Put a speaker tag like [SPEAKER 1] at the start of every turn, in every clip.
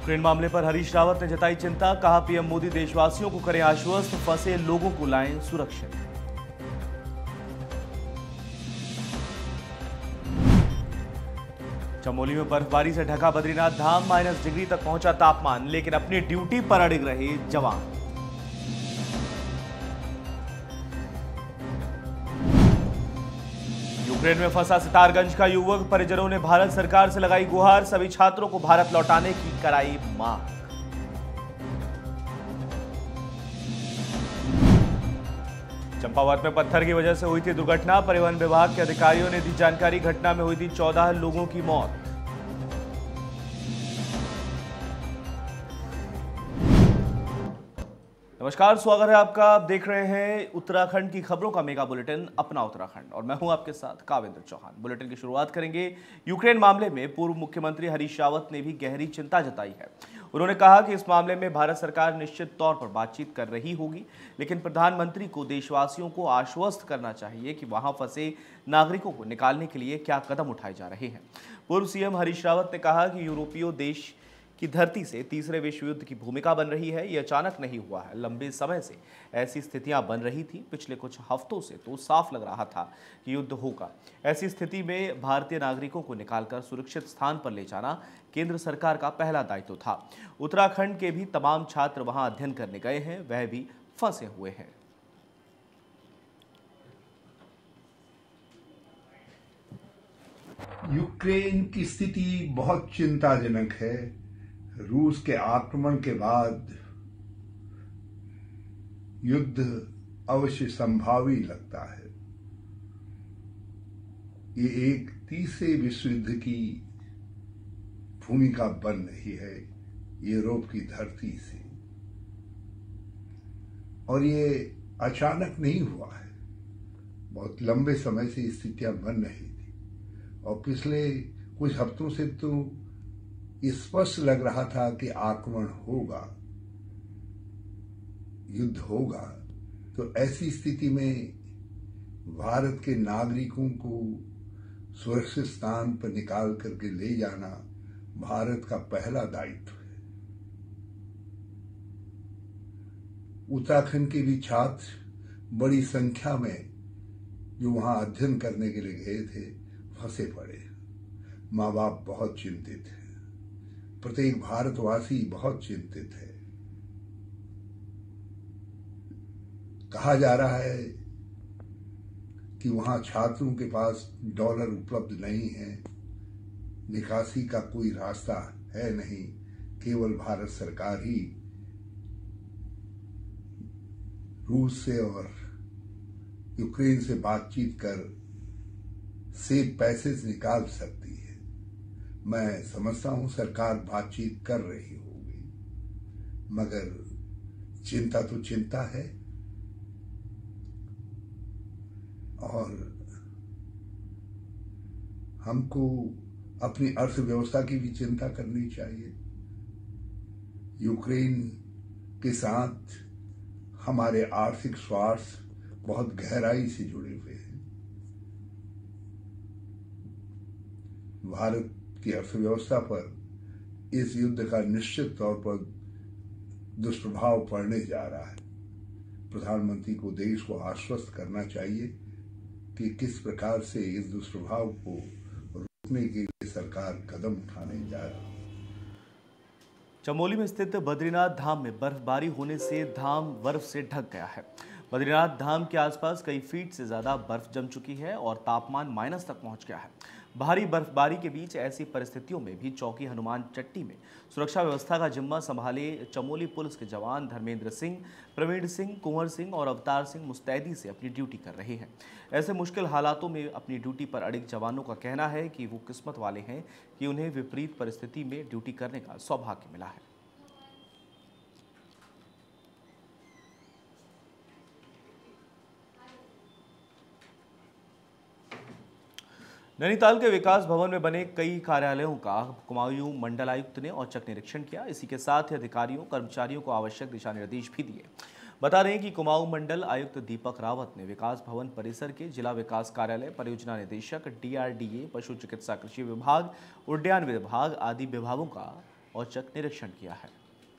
[SPEAKER 1] Ukraine मामले पर हरीश रावत ने जताई चिंता, कहा पीएम मोदी देशवासियों को करें आश्वस्त, फंसे लोगों को लाएं सुरक्षित। चमोली में बर्फबारी से ढका बद्रीनाथ धाम, -डिग्री तक पहुंचा तापमान, लेकिन अपनी ड्यूटी पर अड़िग रहे जवान। यूक्रेन में फंसा सितारगंज का युवक, परिजनों ने भारत सरकार से लगाई गुहार, सभी छात्रों को भारत लौटाने की कराई मांग। चंपावत में पत्थर की वजह से हुई थी दुर्घटना, परिवहन विभाग के अधिकारियों ने दी जानकारी, घटना में हुई थी 14 लोगों की मौत। नमस्कार, स्वागत है आपका। आप देख रहे हैं उत्तराखंड की खबरों का मेगा बुलेटिन अपना उत्तराखंड, और मैं हूं आपके साथ काविंद्र चौहान। बुलेटिन की शुरुआत करेंगे। यूक्रेन मामले में पूर्व मुख्यमंत्री हरीश रावत ने भी गहरी चिंता जताई है। उन्होंने कहा कि इस मामले में भारत सरकार निश्चित तौर पर बातचीत कर रही होगी, लेकिन प्रधानमंत्री को देशवासियों को आश्वस्त करना चाहिए कि वहां फंसे नागरिकों को निकालने के लिए क्या कदम उठाए जा रहे हैं। पूर्व सीएम हरीश रावत ने कहा कि यूरोपीय देश की धरती से तीसरे विश्व युद्ध की भूमिका बन रही है। ये अचानक नहीं हुआ है, लंबे समय से ऐसी स्थितियां बन रही थी। पिछले कुछ हफ्तों से तो साफ लग रहा था कि युद्ध होगा। ऐसी स्थिति में भारतीय नागरिकों को निकालकर सुरक्षित स्थान पर ले जाना केंद्र सरकार का पहला दायित्व था। उत्तराखंड के भी तमाम छात्र वहां अध्ययन करने गए हैं, वह भी फंसे हुए हैं।
[SPEAKER 2] यूक्रेन की स्थिति बहुत चिंताजनक है। रूस के आक्रमण के बाद युद्ध अवश्य संभावी लगता है। ये एक तीसरे विश्व युद्ध की भूमिका बन रही है यूरोप की धरती से, और ये अचानक नहीं हुआ है। बहुत लंबे समय से स्थितियां बन रही थी, और पिछले कुछ हफ्तों से तो स्पष्ट लग रहा था कि आक्रमण होगा, युद्ध होगा। तो ऐसी स्थिति में भारत के नागरिकों को सुरक्षित स्थान पर निकाल करके ले जाना भारत का पहला दायित्व है। उत्तराखंड के भी छात्र बड़ी संख्या में जो वहां अध्ययन करने के लिए गए थे फंसे पड़े। माँ बाप बहुत चिंतित हैं, प्रत्येक भारतवासी बहुत चिंतित है। कहा जा रहा है कि वहां छात्रों के पास डॉलर उपलब्ध नहीं है, निकासी का कोई रास्ता है नहीं, केवल भारत सरकार ही रूस से और यूक्रेन से बातचीत कर सेफ पैसेज निकाल सकती है। मैं समझता हूं सरकार बातचीत कर रही होगी, मगर चिंता तो चिंता है, और हमको अपनी अर्थव्यवस्था की भी चिंता करनी चाहिए। यूक्रेन के साथ हमारे आर्थिक स्वार्थ बहुत गहराई से जुड़े हुए हैं। भारत की अर्थव्यवस्था पर इस युद्ध का निश्चित तौर पर दुष्प्रभाव पड़ने जा रहा है। प्रधानमंत्री को देश को आश्वस्त करना चाहिए कि किस प्रकार से इस दुष्प्रभाव को रोकने के लिए सरकार कदम उठाने जा रही है।
[SPEAKER 1] चमोली में स्थित बद्रीनाथ धाम में बर्फबारी होने से धाम बर्फ से ढक गया है। बद्रीनाथ धाम के आसपास कई फीट से ज्यादा बर्फ जम चुकी है और तापमान माइनस तक पहुंच गया है। भारी बर्फबारी के बीच ऐसी परिस्थितियों में भी चौकी हनुमान चट्टी में सुरक्षा व्यवस्था का जिम्मा संभाले चमोली पुलिस के जवान धर्मेंद्र सिंह, प्रवीण सिंह, कुंवर सिंह और अवतार सिंह मुस्तैदी से अपनी ड्यूटी कर रहे हैं। ऐसे मुश्किल हालातों में अपनी ड्यूटी पर अड़िग जवानों का कहना है कि वो किस्मत वाले हैं कि उन्हें विपरीत परिस्थिति में ड्यूटी करने का सौभाग्य मिला है। नैनीताल के विकास भवन में बने कई कार्यालयों का कुमाऊं मंडलायुक्त ने औचक निरीक्षण किया। इसी के साथ ही अधिकारियों कर्मचारियों को आवश्यक दिशा निर्देश भी दिए। बता दें कि कुमाऊं मंडल आयुक्त दीपक रावत ने विकास भवन परिसर के जिला विकास कार्यालय, परियोजना निदेशक, DRDA, पशु चिकित्सा, कृषि विभाग, उद्यान विभाग आदि विभागों का औचक निरीक्षण किया है।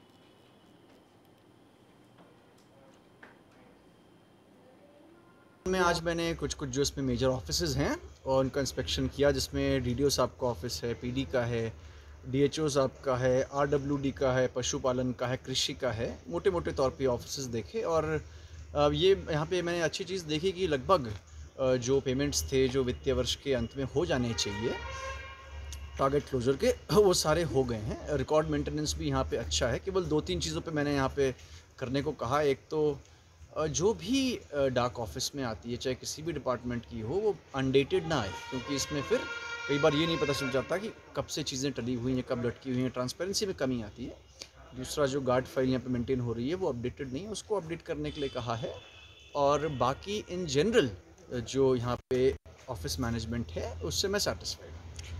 [SPEAKER 3] आज मैंने कुछ जो इसमें मेजर ऑफिसेज हैं और उनका इंस्पेक्शन किया, जिसमें डीडीओ साहब का ऑफिस है, पीडी का है, डीएचओ साहब का है, आरडब्ल्यूडी का है, पशुपालन का है, कृषि का है, मोटे मोटे तौर पे ऑफिसेज देखे। और ये यहाँ पे मैंने अच्छी चीज़ देखी कि लगभग जो पेमेंट्स थे जो वित्तीय वर्ष के अंत में हो जाने चाहिए टारगेट क्लोजर के, वो सारे हो गए हैं। रिकॉर्ड मेंटेनेंस भी यहाँ पे अच्छा है। केवल 2-3 चीज़ों पे मैंने यहाँ पे करने को कहा। एक तो जो भी डाक ऑफिस में आती है, चाहे किसी भी डिपार्टमेंट की हो, वो अनडेटेड ना आए, क्योंकि इसमें फिर कई बार ये नहीं पता चल जाता कि कब से चीज़ें टली हुई हैं, कब लटकी हुई हैं, ट्रांसपेरेंसी में कमी आती है। दूसरा, जो गार्ड फाइल यहाँ पे मेंटेन हो रही है वो अपडेटेड नहीं है, उसको अपडेट करने के लिए कहा है। और बाकी इन जनरल जो यहाँ पे ऑफिस मैनेजमेंट है उससे मैं सेटिस्फाइड हूँ।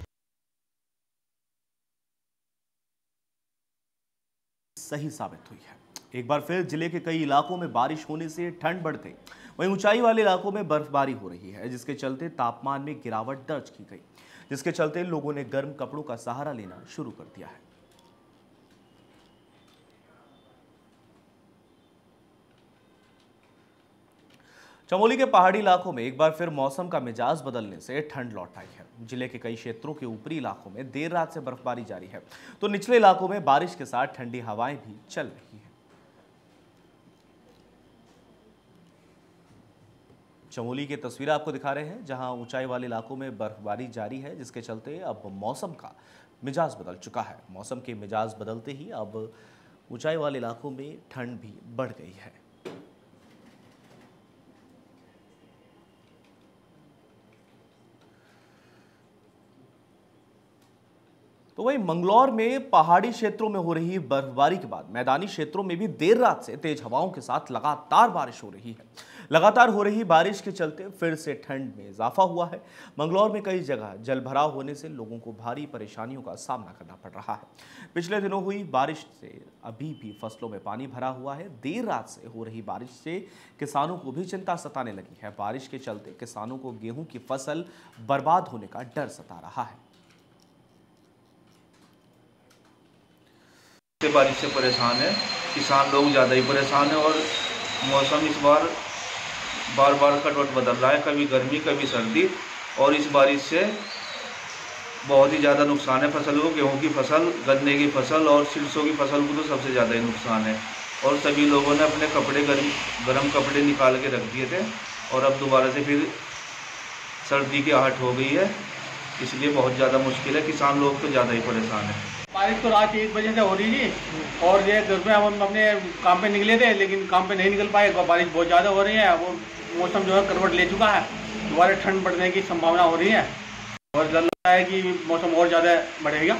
[SPEAKER 1] सही साबित हुई है। एक बार फिर जिले के कई इलाकों में बारिश होने से ठंड बढ़ गई। वहीं ऊंचाई वाले इलाकों में बर्फबारी हो रही है, जिसके चलते तापमान में गिरावट दर्ज की गई, जिसके चलते लोगों ने गर्म कपड़ों का सहारा लेना शुरू कर दिया है। चमोली के पहाड़ी इलाकों में एक बार फिर मौसम का मिजाज बदलने से ठंड लौट आई है। जिले के कई क्षेत्रों के ऊपरी इलाकों में देर रात से बर्फबारी जारी है, तो निचले इलाकों में बारिश के साथ ठंडी हवाएं भी चल रही हैं। चमोली की तस्वीरें आपको दिखा रहे हैं, जहां ऊंचाई वाले इलाकों में बर्फबारी जारी है, जिसके चलते अब मौसम का मिजाज बदल चुका है। मौसम के मिजाज बदलते ही अब ऊंचाई वाले इलाकों में ठंड भी बढ़ गई है। तो वहीं मंगलौर में पहाड़ी क्षेत्रों में हो रही बर्फबारी के बाद मैदानी क्षेत्रों में भी देर रात से तेज हवाओं के साथ लगातार बारिश हो रही है। लगातार हो रही बारिश के चलते फिर से ठंड में इजाफा हुआ है। मंगलौर में कई जगह जलभराव होने से लोगों को भारी परेशानियों का सामना करना पड़ रहा है। पिछले दिनों हुई बारिश से अभी भी फसलों में पानी भरा हुआ है। देर रात से हो रही बारिश से किसानों को भी चिंता सताने लगी है। बारिश के चलते किसानों को गेहूं की फसल बर्बाद होने का डर सता रहा है।
[SPEAKER 4] बारिश से परेशान है, किसान लोग ज़्यादा ही परेशान है। और मौसम इस बार बार करवट बदल रहा है, कभी गर्मी कभी सर्दी। और इस बारिश से बहुत ही ज़्यादा नुकसान है फसलों को। गेहूं की फसल, गन्ने की फसल और सरसों की फसल को तो सबसे ज़्यादा ही नुकसान है। और सभी लोगों ने अपने कपड़े गर्म कपड़े निकाल के रख दिए थे, और अब दोबारा से फिर सर्दी की आहट हो गई है, इसलिए बहुत ज़्यादा मुश्किल है। किसान लोग तो ज़्यादा ही परेशान है।
[SPEAKER 5] बारिश तो रात 1 बजे से हो रही थी, और ये घर में हम अपने काम पे निकले थे, लेकिन काम पे नहीं निकल पाए। बारिश बहुत ज़्यादा हो रही है, वो मौसम जो है करवट ले चुका है, दोबारा ठंड बढ़ने की संभावना हो रही है, और डर लगता है कि मौसम और ज़्यादा बढ़ेगा।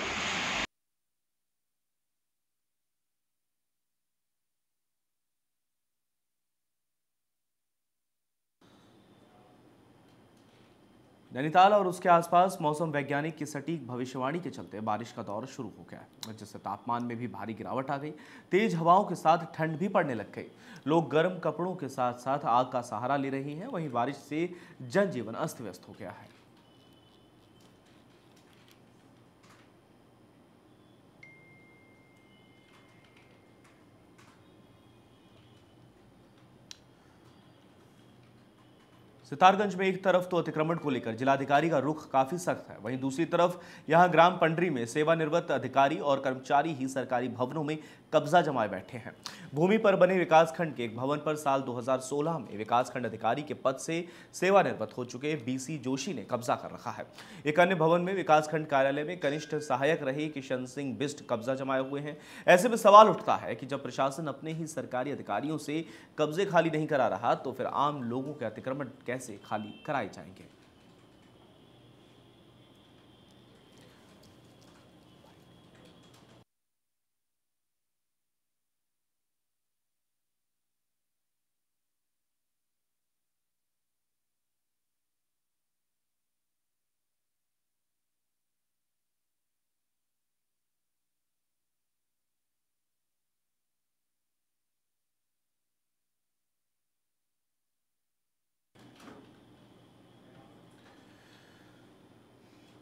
[SPEAKER 1] नैनीताल और उसके आसपास मौसम वैज्ञानिक की सटीक भविष्यवाणी के चलते बारिश का दौर शुरू हो गया है, जिससे तापमान में भी भारी गिरावट आ गई। तेज हवाओं के साथ ठंड भी पड़ने लग गई। लोग गर्म कपड़ों के साथ साथ आग का सहारा ले रहे हैं। वहीं बारिश से जनजीवन अस्त व्यस्त हो गया है। सितारगंज में एक तरफ तो अतिक्रमण को लेकर जिलाधिकारी का रुख काफी सख्त है, वहीं दूसरी तरफ यहां ग्राम पंडरी में सेवानिवृत्त अधिकारी और कर्मचारी ही सरकारी भवनों में कब्जा जमाए बैठे हैं। भूमि पर बने विकासखंड के एक भवन पर साल 2016 में विकासखंड अधिकारी के पद से सेवानिवृत्त हो चुके बीसी जोशी ने कब्जा कर रखा है। एक अन्य भवन में विकासखंड कार्यालय में कनिष्ठ सहायक रहे किशन सिंह बिष्ट कब्जा जमाए हुए हैं। ऐसे में सवाल उठता है कि जब प्रशासन अपने ही सरकारी अधिकारियों से कब्जे खाली नहीं करा रहा, तो फिर आम लोगों के अतिक्रमण कैसे खाली कराए जाएंगे।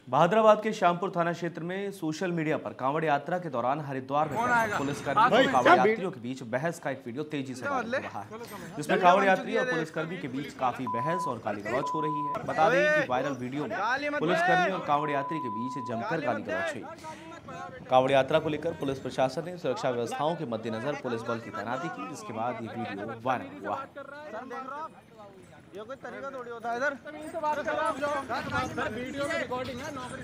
[SPEAKER 1] बहादुराबाद के श्यामपुर थाना क्षेत्र में सोशल मीडिया पर कांवड़ यात्रा के दौरान हरिद्वार में पुलिसकर्मी और कांवड़ यात्रियों के बीच बहस का एक वीडियो तेजी से वायरल हो रहा है, जिसमें कांवड़ यात्री और पुलिसकर्मी के बीच काफी बहस और गाली गलौज हो रही है। बता दें कि वायरल वीडियो में पुलिसकर्मी और कांवड़ यात्री के बीच जमकर गाली गलौज हुई। कांवड़ यात्रा को लेकर पुलिस प्रशासन ने सुरक्षा व्यवस्थाओं के मद्देनजर पुलिस बल की तैनाती की, जिसके बाद ये वीडियो वायरल हुआ है।
[SPEAKER 6] ये कोई तरीका थोड़ी होता है इधर से बात कर रहा हूं सर, वीडियो में रिकॉर्डिंग है, नौकरी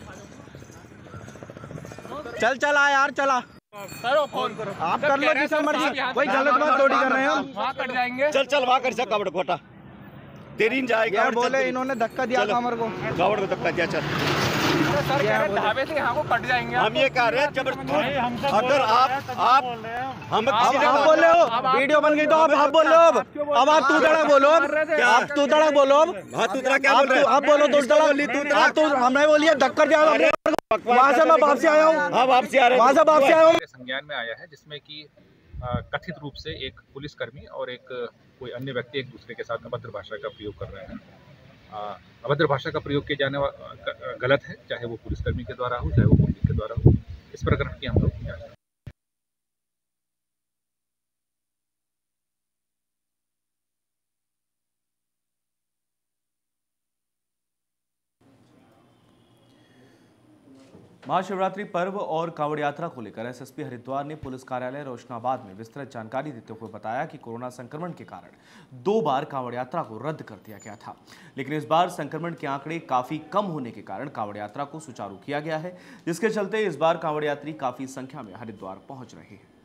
[SPEAKER 6] चल आ यार, चला करो, फोन करो, आप कर लो जिससे मर्जी, कोई गलत बात थोड़ी कर रहे हैं हम, वहां कट जाएंगे। चल वहां कर कावड़ कोटा तेरी नहीं जाएगा, बोले इन्होंने धक्का दिया कांवड़ को, कावड़ को धक्का दिया। चल सर कह रहे ढाबे से यहाँ को कट जाएंगे, हम ये कह रहे हैं जबरदस्ती। अगर आप बोले हो वीडियो बन गई तो आप बोल रहे हो, अब आप तू तड़ा बोलो, आप तू तड़ा बोलो, आप बोलो तू तड़ा, आप तो हमने बोलिए धक्का दिया, वहाँ से मैं वापसी आया हूँ, वहाँ से वापसी आया हूँ।
[SPEAKER 7] संज्ञान में आया है जिसमें कि कथित रूप से एक पुलिसकर्मी और एक कोई अन्य व्यक्ति एक दूसरे के साथ अभद्र भाषा का प्रयोग कर रहे हैं। अभद्र भाषा का प्रयोग किया जाने वाला गलत है, चाहे वो पुलिसकर्मी के द्वारा हो, चाहे वो पुलिस के द्वारा हो। इस प्रकरण की हम लोग
[SPEAKER 1] महाशिवरात्रि पर्व और कांवड़ यात्रा को लेकर एसएसपी हरिद्वार ने पुलिस कार्यालय रोशनाबाद में विस्तृत जानकारी देते हुए बताया कि कोरोना संक्रमण के कारण 2 बार कांवड़ यात्रा को रद्द कर दिया गया था, लेकिन इस बार संक्रमण के आंकड़े काफी कम होने के कारण कांवड़ यात्रा को सुचारू किया गया है, जिसके चलते इस बार कांवड़ यात्री काफी संख्या में हरिद्वार पहुंच रहे हैं।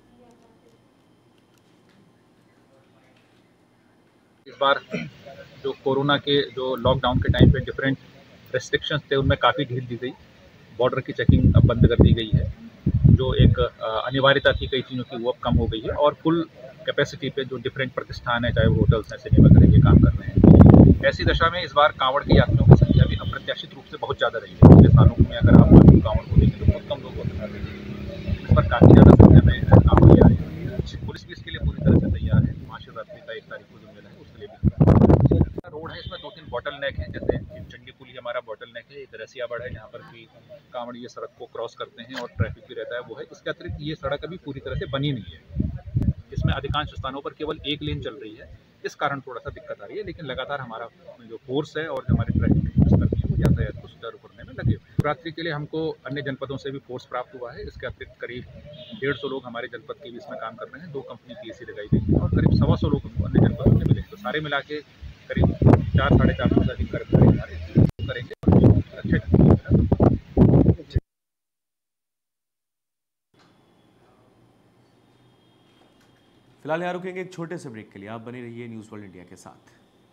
[SPEAKER 7] इस बार जो कोरोना के जो लॉकडाउन के टाइम पे डिफरेंट रेस्ट्रिक्शंस थे उनमें काफ़ी ढील दी गई। बॉर्डर की चेकिंग अब बंद कर दी गई है, जो एक अनिवार्यता थी कई चीज़ों की वो अब कम हो गई है और फुल कैपेसिटी पे जो डिफरेंट प्रतिष्ठान है, चाहे वो होटल्स हैं, सिनेमा घर के काम कर रहे हैं। ऐसी दशा में इस बार कांवड़ के यात्रियों की संख्या भी अप्रत्याशित रूप से बहुत ज़्यादा रही है। पिछले सालों में अगर आप कांवड़ को देखें तो बहुत कम लोग होते हैं, इस पर काफ़ी ज़्यादा संख्या में कांवड़ आए हैं। पुलिस भी इसके लिए पूरी तरह से तैयार है। महाशिवरात्रि का 1 तारीख को जो मेला है उसके लिए भी रोड है, इसमें 2-3 बॉटल नेक हैं, जैसे चंडी पुल हमारा बॉटल नेक है, एक रसियाबाड़ है जहाँ पर भी कांवड़ ये सड़क को क्रॉस करते हैं और ट्रैफिक भी रहता है, वो है। इसके अतिरिक्त ये सड़क अभी पूरी तरह से बनी नहीं है, इसमें अधिकांश स्थानों पर केवल 1 लेन चल रही है, इस कारण थोड़ा सा दिक्कत आ रही है। लेकिन लगातार हमारा जो फोर्स है और हमारे ट्रैफिक पुलिसकर्मी है वो यातायात को सुचारू करने में लगे। शिवरात्रि के लिए हमको अन्य जनपदों से भी फोर्स प्राप्त हुआ है। इसके अतिरिक्त करीब 150 लोग हमारे जनपद के भी इसमें काम कर रहे हैं, 2 कंपनी पीएसी लगाई गई है और करीब 125 लोग अन्य जनपदों से मिले, तो सारे मिला के करीब 4-4.5 से अधिक कर्मचारी करेंगे। अच्छे
[SPEAKER 1] फिलहाल यहाँ रुकेंगे एक छोटे से ब्रेक के लिए। आप बने रहिए न्यूज़ वर्ल्ड इंडिया के साथ।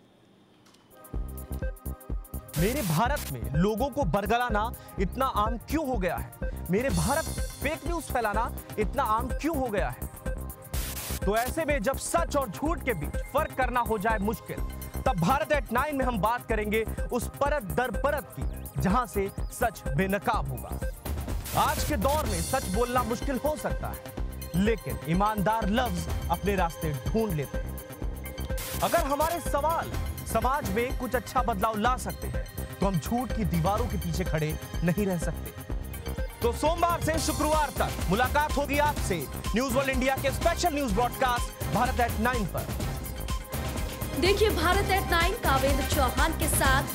[SPEAKER 8] मेरे भारत में लोगों को बरगलाना इतना आम क्यों हो गया है? मेरे भारत में फेक न्यूज फैलाना इतना आम क्यों हो गया है? तो ऐसे में जब सच और झूठ के बीच फर्क करना हो जाए मुश्किल, तब भारत एट 9 में हम बात करेंगे उस परत दर परत की जहां से सच बेनकाब होगा। आज के दौर में सच बोलना मुश्किल हो सकता है, लेकिन ईमानदार लफ्ज अपने रास्ते ढूंढ लेते हैं। अगर हमारे सवाल समाज में कुछ अच्छा बदलाव ला सकते हैं, तो हम झूठ की दीवारों के पीछे खड़े नहीं रह सकते। तो सोमवार से शुक्रवार तक मुलाकात होगी आपसे न्यूज़ वर्ल्ड इंडिया के special news broadcast Bharat at 9 पर।
[SPEAKER 9] देखिए भारत एट 9 कावेंद्र चौहान के साथ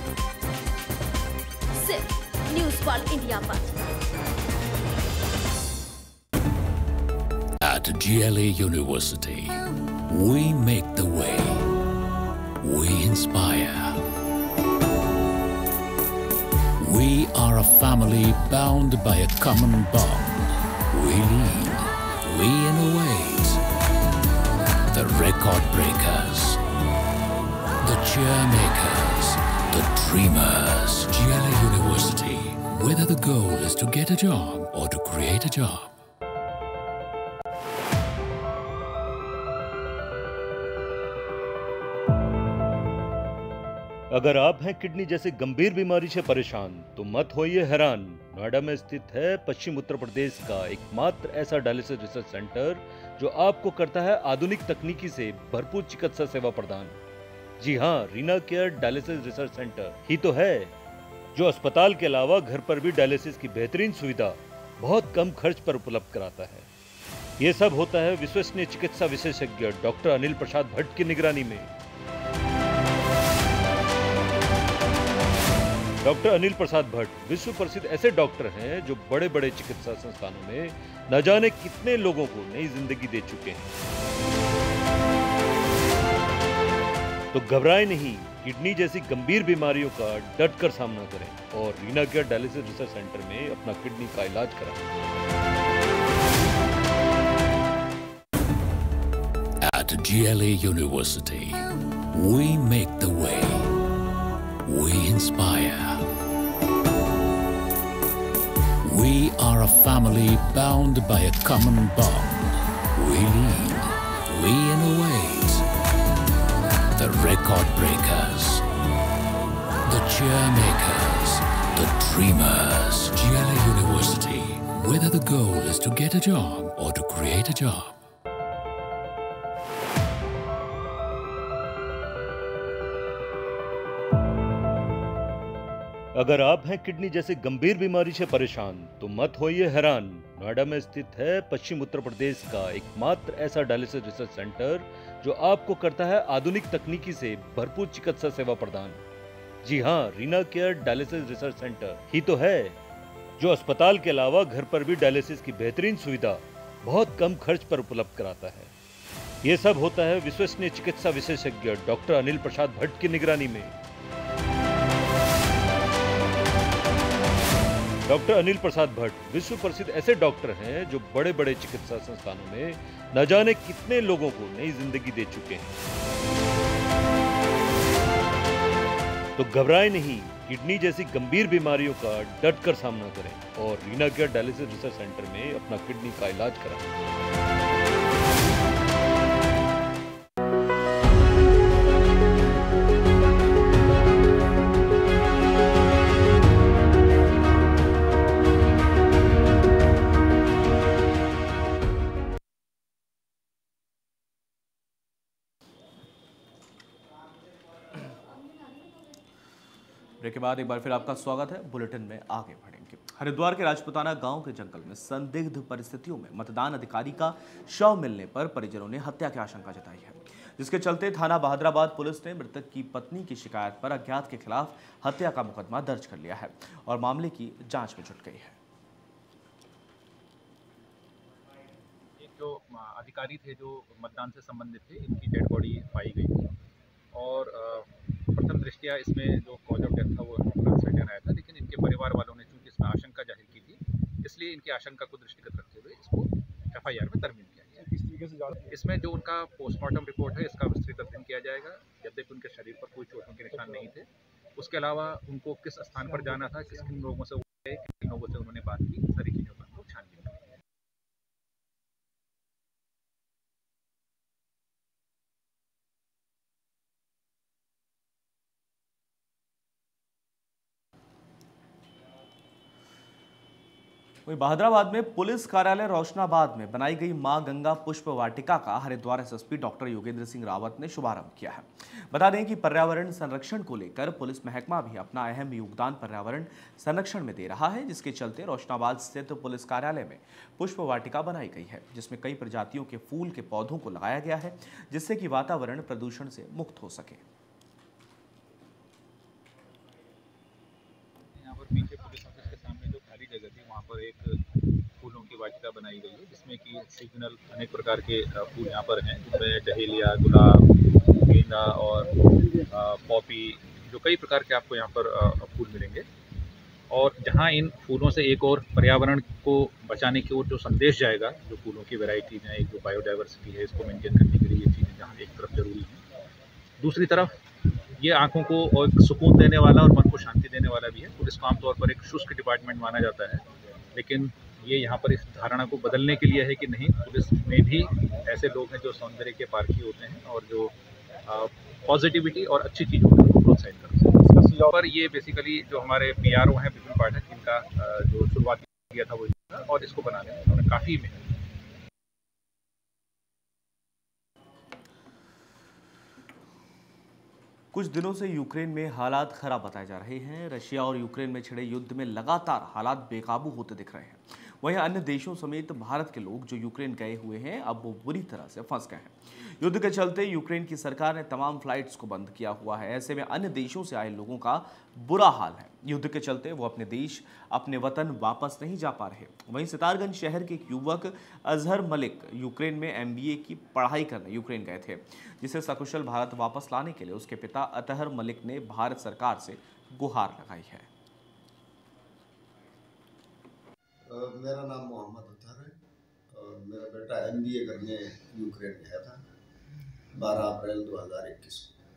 [SPEAKER 9] सिर्फ न्यूज़ वर्ल्ड इंडिया पर।
[SPEAKER 10] At GLA University, we make the way. We inspire. We are a family bound by a common bond. We lead. We innovate. The record breakers. The cheer makers. The dreamers. GLA University. Whether the goal is to get a job or to create a job.
[SPEAKER 11] अगर आप हैं kidney जैसे गंभीर बीमारी से परेशान तो मत होइए हैरान। नोएडा में स्थित है पश्चिम उत्तर प्रदेश का एकमात्र ऐसा डायलिसिस रिसर्च सेंटर जो आपको करता है आधुनिक तकनीकी से भरपूर चिकित्सा सेवा प्रदान। जी हाँ, Reena care dialysis research centre ही तो है। जो अस्पताल के अलावा घर पर भी डायलिसिस की बेहतरीन सुविधा बहुत कम खर्च पर उपलब्ध कराता है। ये सब होता है विश्वसनीय चिकित्सा विशेषज्ञ डॉक्टर अनिल प्रसाद भट्ट की निगरानी में। डॉक्टर अनिल प्रसाद भट्ट विश्व प्रसिद्ध ऐसे डॉक्टर हैं जो बड़े बड़े चिकित्सा संस्थानों में न जाने कितने लोगों को नई जिंदगी दे चुके हैं। तो घबराएं नहीं, किडनी जैसी गंभीर बीमारियों का डटकर सामना करें और Reena care dialysis research centre में अपना किडनी का इलाज कराएं।
[SPEAKER 10] At GLA University, we make the way. We inspire. We are a family bound by a common bond. We lead. We innovate. The record breakers. The cheer makers. The dreamers. GLA University. Whether the goal is to get a job or to create a job.
[SPEAKER 11] अगर आप हैं kidney जैसी गंभीर बीमारी से परेशान तो मत होइए हैरान। नोएडा में स्थित है पश्चिम उत्तर प्रदेश का एकमात्र ऐसा डायलिसिस रिसर्च सेंटर जो आपको करता है आधुनिक तकनीकी से भरपूर चिकित्सा सेवा प्रदान। जी हाँ, Reena care dialysis research centre ही तो है, जो अस्पताल के अलावा घर पर भी डायलिसिस की बेहतरीन सुविधा बहुत कम खर्च पर उपलब्ध कराता है। ये सब होता है विश्वसनीय चिकित्सा विशेषज्ञ डॉक्टर अनिल प्रसाद भट्ट की निगरानी में। डॉक्टर अनिल प्रसाद भट्ट विश्व प्रसिद्ध ऐसे डॉक्टर हैं जो बड़े बड़े चिकित्सा संस्थानों में न जाने कितने लोगों को नई जिंदगी दे चुके हैं। तो घबराएं नहीं, किडनी जैसी गंभीर बीमारियों का डटकर सामना करें और Reena care dialysis research centre में अपना किडनी का इलाज कराएं।
[SPEAKER 1] ब्रेक के बाद एक बार फिर आपका स्वागत है। बुलेटिन में आगे बढ़ेंगे। हरिद्वार के राजपुताना गांव के जंगल में संदिग्ध परिस्थितियों में मतदान अधिकारी का शव मिलने पर परिजनों ने हत्या की आशंका जताई है, जिसके चलते थाना बहादुराबाद पुलिस ने मृतक की पत्नी की शिकायत पर अज्ञात के खिलाफ हत्या का मुकदमा दर्ज कर लिया है और मामले की जांच में जुट गई है।
[SPEAKER 7] जो अधिकारी थे जो मतदान से संबंधित थे, इनकी डेड बॉडी पाई गई थी और प्रथम दृष्टया इसमें जो कॉज ऑफ डेथ था वो अनसर्टेन आया था, लेकिन इनके परिवार वालों ने चूंकि इसमें आशंका जाहिर की थी, इसलिए इनकी आशंका को दृष्टिगत रखते हुए इसको FIR में तरमीम किया गया। इस तरीके से इसमें जो उनका पोस्टमार्टम रिपोर्ट है इसका विस्तृत अध्ययन किया जाएगा। यद्यपि उनके शरीर पर कोई चोटों के निशान नहीं थे, उसके अलावा उनको किस स्थान पर जाना था, किन लोगों से किन लोगों से उन्होंने बात की, सारी चीज़ों पर हम लोग छानबीन करेंगे।
[SPEAKER 1] वहीं बहादुराबाद में पुलिस कार्यालय रोशनाबाद में बनाई गई मां गंगा पुष्प वाटिका का हरिद्वार SSP डॉक्टर योगेंद्र सिंह रावत ने शुभारंभ किया है। बता दें कि पर्यावरण संरक्षण को लेकर पुलिस महकमा भी अपना अहम योगदान पर्यावरण संरक्षण में दे रहा है, जिसके चलते रोशनाबाद स्थित पुलिस कार्यालय में पुष्प वाटिका बनाई गई है, जिसमें कई प्रजातियों के फूल के पौधों को लगाया गया है, जिससे कि वातावरण प्रदूषण से मुक्त हो सके।
[SPEAKER 7] पीछे पुलिस ऑफिस के सामने जो खाली जगह थी वहाँ पर एक फूलों की वाटिका बनाई गई है, जिसमें कि सीजनल अनेक प्रकार के फूल यहाँ पर हैं, जिसमें डहेलिया, गुलाब, गेंदा और पॉपी, जो कई प्रकार के आपको यहाँ पर फूल मिलेंगे। और जहाँ इन फूलों से एक और पर्यावरण को बचाने की ओर जो संदेश जाएगा, जो फूलों की वैरायटीज हैं, एक जो बायोडाइवर्सिटी है, इसको मेंटेन करने के लिए ये चीज़ें जहाँ एक तरफ जरूरी है, दूसरी तरफ ये आंखों को और सुकून देने वाला और मन को शांति देने वाला भी है। पुलिस को आमतौर पर एक शुष्क डिपार्टमेंट माना जाता है, लेकिन ये यहाँ पर इस धारणा को बदलने के लिए है कि नहीं, पुलिस में भी ऐसे लोग हैं जो सौंदर्य के पारखी होते हैं और जो पॉजिटिविटी और अच्छी चीज़ों को प्रोत्साहित करते हैं। पर ये बेसिकली जो हमारे PRO हैं विपिन पाठक, इनका जो शुरुआत किया था वो, और इसको बनाने में उन्होंने काफ़ी मेहनत।
[SPEAKER 1] कुछ दिनों से यूक्रेन में हालात खराब बताए जा रहे हैं। रशिया और यूक्रेन में छिड़े युद्ध में लगातार हालात बेकाबू होते दिख रहे हैं। वहीं अन्य देशों समेत भारत के लोग जो यूक्रेन गए हुए हैं अब वो बुरी तरह से फंस गए हैं। युद्ध के चलते यूक्रेन की सरकार ने तमाम फ्लाइट्स को बंद किया हुआ है। ऐसे में अन्य देशों से आए लोगों का बुरा हाल है। युद्ध के चलते वो अपने देश, अपने वतन वापस नहीं जा पा रहे। वहीं सितारगंज शहर के एक युवक अजहर मलिक यूक्रेन में MBA की पढ़ाई करने यूक्रेन गए थे, जिसे सकुशल भारत वापस लाने के लिए उसके पिता अतहर मलिक ने भारत सरकार से गुहार लगाई है।
[SPEAKER 12] मेरा नाम मोहम्मद अतहर है और मेरा बेटा MBA करने यूक्रेन गया था 12 अप्रैल 2021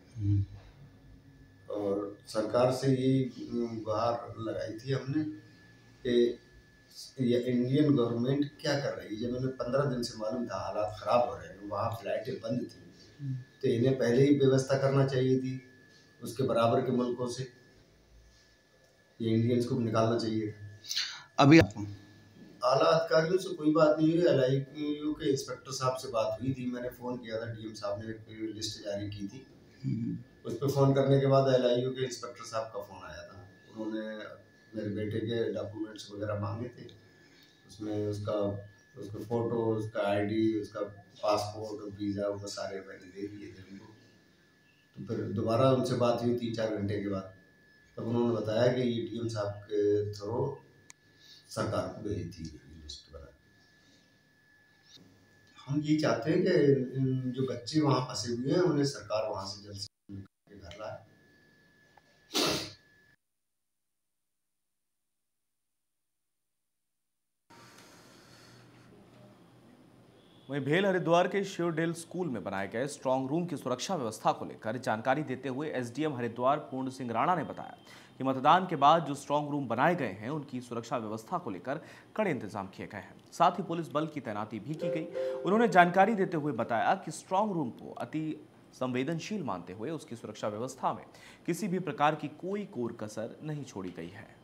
[SPEAKER 12] को। और सरकार से ये गुहार लगाई थी हमने कि ये इंडियन गवर्नमेंट क्या कर रही है। जब हमें 15 दिन से मालूम था हालात ख़राब हो रहे हैं, वहाँ फ्लाइटें बंद थी, तो इन्हें पहले ही व्यवस्था करना चाहिए थी उसके बराबर के मुल्कों से, ये इंडियंस को निकालना चाहिए था।
[SPEAKER 6] अभी
[SPEAKER 12] आला अधिकारियों से कोई बात नहीं हुई। LIU के इंस्पेक्टर साहब से बात हुई थी, मैंने फ़ोन किया था, DM साहब ने एक लिस्ट जारी की थी। उस पर फ़ोन करने के बाद LIU के इंस्पेक्टर साहब का फ़ोन आया था। उन्होंने मेरे बेटे के डॉक्यूमेंट्स वगैरह मांगे थे, उसमें उसका फ़ोटो, उसका ID, उसका पासपोर्ट, वीज़ा, वो सारे मैंने दे दिए थे उनको। तो फिर दोबारा उनसे बात हुई 3-4 घंटे के बाद, तब उन्होंने बताया कि ये DM साहब के थ्रू सरकार को भेज दी गई लिस्ट बना। हम ये चाहते हैं कि जो बच्चे वहाँ फंसे हुए हैं उन्हें सरकार वहाँ से जल्द से जल्द घर लाए।
[SPEAKER 1] वहीं भेल हरिद्वार के शिवडेल स्कूल में बनाए गए स्ट्रांग रूम की सुरक्षा व्यवस्था को लेकर जानकारी देते हुए SDM हरिद्वार पूर्ण सिंह राणा ने बताया कि मतदान के बाद जो स्ट्रांग रूम बनाए गए हैं उनकी सुरक्षा व्यवस्था को लेकर कड़े इंतजाम किए गए हैं। साथ ही पुलिस बल की तैनाती भी की गई। उन्होंने जानकारी देते हुए बताया कि स्ट्रांग रूम को अति संवेदनशील मानते हुए उसकी सुरक्षा व्यवस्था में किसी भी प्रकार की कोई कोर कसर नहीं छोड़ी गई है।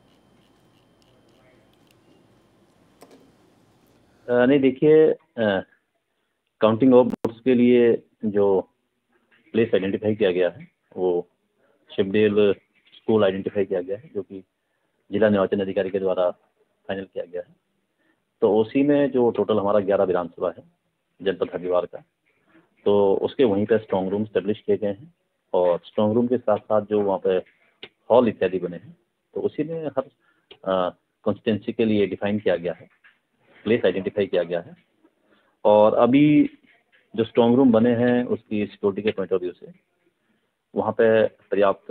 [SPEAKER 13] नहीं, देखिए, काउंटिंग ऑफ वोट्स के लिए जो प्लेस आइडेंटिफाई किया गया है वो शिवडेल स्कूल आइडेंटिफाई किया गया है, जो कि जिला निर्वाचन अधिकारी के द्वारा फाइनल किया गया है। तो उसी में जो टोटल हमारा 11 विधानसभा है जनपद हरिद्वार का, तो उसके वहीं पर स्ट्रांग रूम स्टेब्लिश किए गए हैं। और स्ट्रांग रूम के साथ साथ जो वहाँ पे हॉल इत्यादि बने हैं, तो उसी में हर कॉन्स्टिट्यूंसी के लिए डिफाइन किया गया है, प्लेस आइडेंटिफाई किया गया है। और अभी जो स्ट्रांग रूम बने हैं उसकी सिक्योरिटी के पॉइंट ऑफ व्यू से वहाँ पे पर्याप्त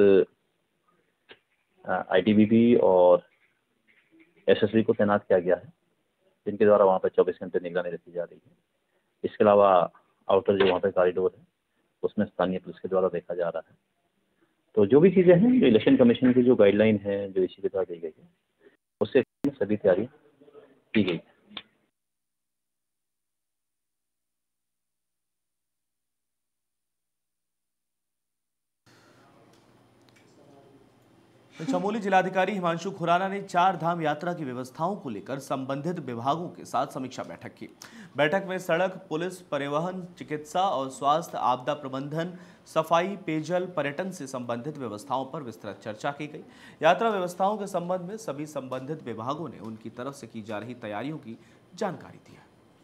[SPEAKER 13] ITBP और SSB को तैनात किया गया है, जिनके द्वारा वहाँ पे 24 घंटे निगरानी रखी जा रही है। इसके अलावा आउटर जो वहाँ पे कॉरिडोर है उसमें स्थानीय पुलिस के द्वारा देखा जा रहा है। तो जो भी चीज़ें हैं, जो इलेक्शन कमीशन की जो गाइडलाइन है जो इसी के द्वारा दी गई है, उससे सभी तैयारी की गई है।
[SPEAKER 1] चमोली जिलाधिकारी हिमांशु खुराना ने 4 धाम यात्रा की व्यवस्थाओं को लेकर संबंधित विभागों के साथ समीक्षा बैठक की। बैठक में सड़क, पुलिस, परिवहन, चिकित्सा और स्वास्थ्य, आपदा प्रबंधन, सफाई, पेयजल, पर्यटन से संबंधित व्यवस्थाओं पर विस्तृत चर्चा की गई। यात्रा व्यवस्थाओं के संबंध में सभी संबंधित विभागों ने उनकी तरफ से की जा रही तैयारियों की जानकारी दी है।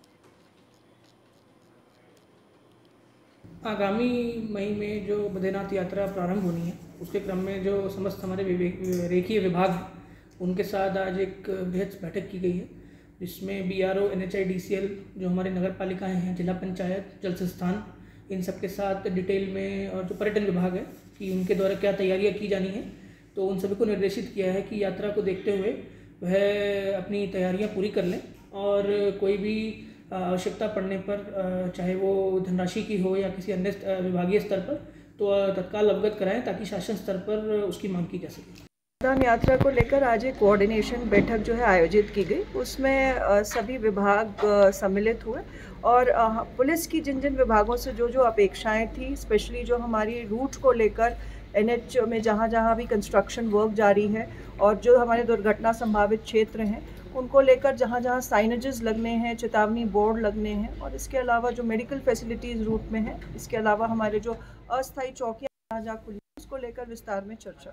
[SPEAKER 14] आगामी मई में जो बद्रीनाथ यात्रा प्रारंभ होनी है, उसके क्रम में जो समस्त हमारे रेखीय विभाग उनके साथ आज एक बृहद बैठक की गई है, जिसमें BRO, NHI, DCL, जो हमारे नगर पालिकाएँ हैं, जिला पंचायत, जल संस्थान, इन सब के साथ डिटेल में, और जो पर्यटन विभाग है कि उनके द्वारा क्या तैयारियाँ की जानी है, तो उन सभी को निर्देशित किया है कि यात्रा को देखते हुए वह अपनी तैयारियाँ पूरी कर लें और कोई भी आवश्यकता पड़ने पर, चाहे वो धनराशि की हो या किसी अन्य विभागीय स्तर पर, तो तत्काल अवगत कराएं ताकि शासन स्तर पर उसकी मांग की जा सके।
[SPEAKER 15] मतदान यात्रा को लेकर आज एक कोऑर्डिनेशन बैठक जो है आयोजित की गई। उसमें सभी विभाग सम्मिलित हुए और पुलिस की जिन जिन विभागों से जो जो अपेक्षाएं थी, स्पेशली जो हमारी रूट को लेकर NH में जहाँ जहाँ भी कंस्ट्रक्शन वर्क जारी है और जो हमारे दुर्घटना संभावित क्षेत्र हैं, उनको लेकर जहाँ जहाँ साइनेजेस लगने हैं, चेतावनी बोर्ड लगने हैं, और इसके अलावा जो मेडिकल फैसिलिटीज़ रूट में है, इसके अलावा हमारे जो अस्थायी चौकियाँ जहाँ खुली उसको लेकर विस्तार में चर्चा।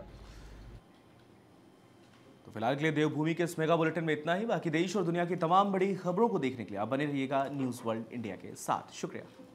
[SPEAKER 1] तो फिलहाल के लिए देवभूमि के इस मेगा बुलेटिन में इतना ही। बाकी देश और दुनिया की तमाम बड़ी खबरों को देखने के लिए आप बने रहिएगा न्यूज़ वर्ल्ड इंडिया के साथ। शुक्रिया।